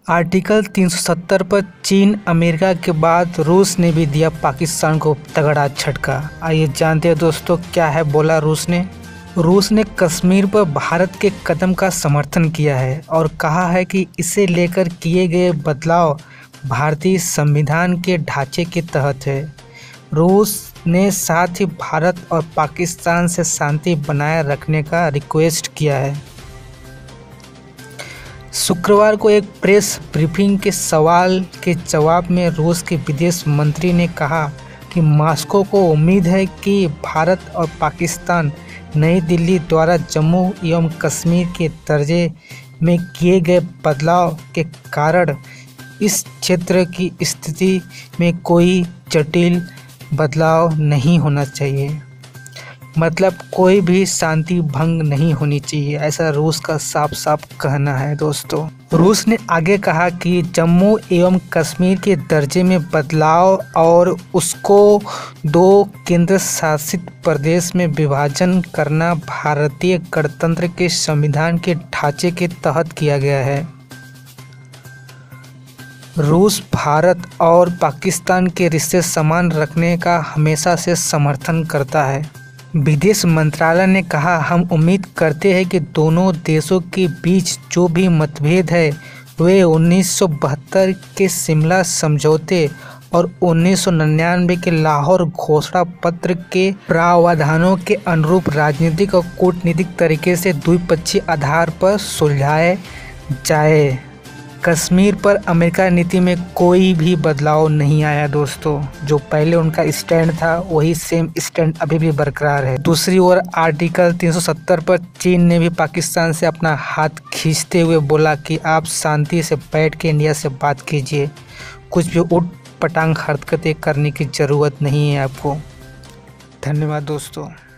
Article 370 पर चीन America के बाद रूस ने भी दिया पाकिस्तान को तगड़ा झटका। आइए जानते हैं दोस्तों क्या है बोला रूस ने। रूस ने कश्मीर पर भारत के कदम का समर्थन किया है और कहा है कि इसे लेकर किए गए बदलाव भारतीय संविधान के ढांचे के तहत है। रूस ने साथ ही भारत और पाकिस्तान से शांति बनाए रखने का रिक्वेस्ट किया है। शुक्रवार को एक प्रेस ब्रीफिंग के सवाल के जवाब में रूस के विदेश मंत्री ने कहा कि मॉस्को को उम्मीद है कि भारत और पाकिस्तान नई दिल्ली द्वारा जम्मू एवं कश्मीर के दर्जे में किए गए बदलाव के कारण इस क्षेत्र की स्थिति में कोई जटिल बदलाव नहीं होना चाहिए, मतलब कोई भी शांति भंग नहीं होनी चाहिए, ऐसा रूस का साफ साफ कहना है। दोस्तों रूस ने आगे कहा कि जम्मू एवं कश्मीर के दर्जे में बदलाव और उसको 2 केंद्र शासित प्रदेश में विभाजन करना भारतीय गणतंत्र के संविधान के ढांचे के तहत किया गया है। रूस भारत और पाकिस्तान के रिश्ते समान रखने का हमेशा से समर्थन करता है। विदेश मंत्रालय ने कहा, हम उम्मीद करते हैं कि दोनों देशों के बीच जो भी मतभेद है वे 1972 के शिमला समझौते और 1999 के लाहौर घोषणा पत्र के प्रावधानों के अनुरूप राजनीतिक और कूटनीतिक तरीके से द्विपक्षीय आधार पर सुलझाए जाए। कश्मीर पर अमेरिका नीति में कोई भी बदलाव नहीं आया दोस्तों, जो पहले उनका स्टैंड था वही सेम स्टैंड अभी भी बरकरार है। दूसरी ओर आर्टिकल 370 पर चीन ने भी पाकिस्तान से अपना हाथ खींचते हुए बोला कि आप शांति से बैठ के इंडिया से बात कीजिए, कुछ भी उठ पटांग हरकतें करने की ज़रूरत नहीं है आपको। धन्यवाद दोस्तों।